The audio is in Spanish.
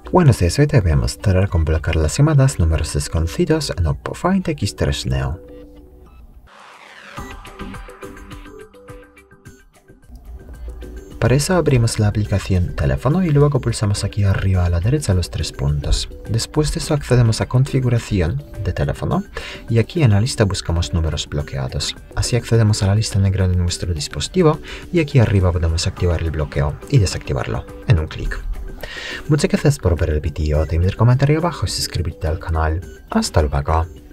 Buenos días, hoy te voy a mostrar cómo bloquear las llamadas, números desconocidos en Oppo Find X3 Neo. Para eso abrimos la aplicación Teléfono y luego pulsamos aquí arriba a la derecha los tres puntos. Después de eso accedemos a Configuración de teléfono y aquí en la lista buscamos números bloqueados. Así accedemos a la lista negra de nuestro dispositivo y aquí arriba podemos activar el bloqueo y desactivarlo en un clic. Muchas gracias por ver el vídeo, déjame un comentario abajo y suscríbete al canal. Hasta luego.